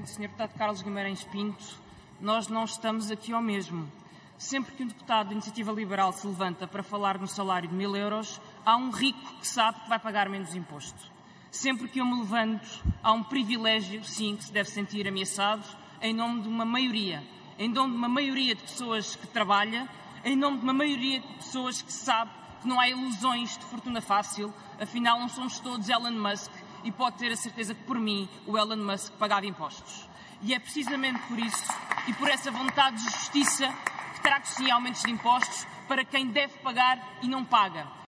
Sr. Deputado Carlos Guimarães Pinto, nós não estamos aqui ao mesmo. Sempre que um deputado da Iniciativa Liberal se levanta para falar no salário de 1000 euros, há um rico que sabe que vai pagar menos imposto. Sempre que eu me levanto, há um privilégio, sim, que se deve sentir ameaçado, em nome de uma maioria. Em nome de uma maioria de pessoas que trabalha, em nome de uma maioria de pessoas que sabe que não há ilusões de fortuna fácil, afinal não somos todos Elon Musk e pode ter a certeza que por mim o Elon Musk pagava impostos. E é precisamente por isso e por essa vontade de justiça que trago sim aumentos de impostos para quem deve pagar e não paga.